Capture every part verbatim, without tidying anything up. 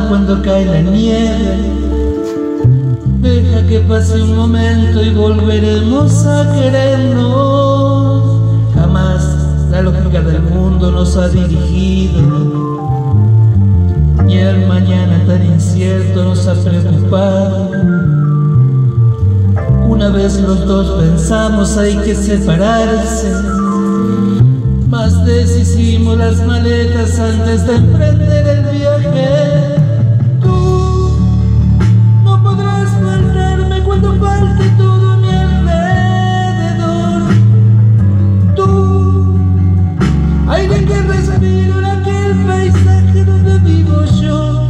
cuando cae la nieve. Deja que pase un momento y volveremos a querernos. Jamás la lógica del mundo nos ha dirigido, ni el mañana tan incierto nos ha preocupado. Una vez los dos pensamos hay que separarse, mas deshicimos las maletas antes de emprender el viaje. Tú no podrás faltarme cuando falte todo a mi alrededor. Tú, aire que respiro en aquel paisaje donde vivo yo.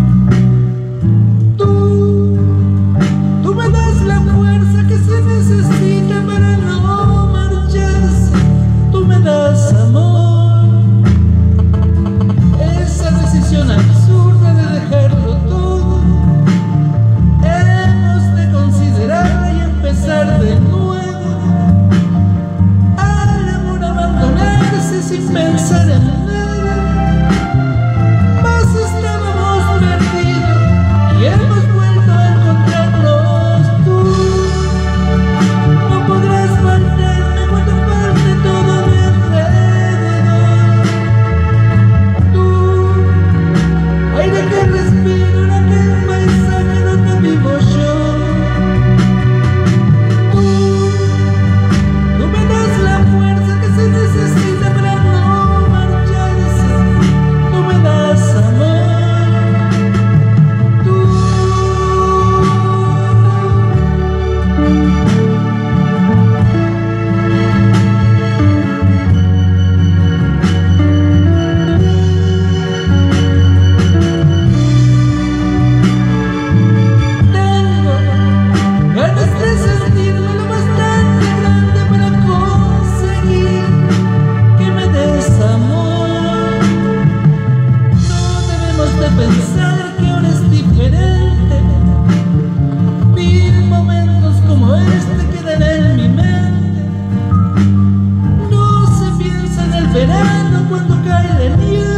Tú, tú me das la fuerza que se necesita para no marcharse. Tú me das amor, esa decisión absurda de dejarlo todo. Hemos de considerarla y empezar de nuevo. Al amor abandonarse sin pensar en nada, mas estábamos perdidos y hemos vuelto a encontrarnos. Tú no podrás faltarme cuando falte todo a mi alrededor. Tú, aire que respiro en aquel paisaje donde vivo yo. Tú, tú me das la fuerza que se necesita para no marcharse. Tú me das amor. Tú. Tengo ganas de sentirme lo bastante grande para conseguir que me des amor. No debemos de pensar que ahora es diferente. Mil momentos como este quedan en mi mente. No se piensa en el verano cuando cae la nieve.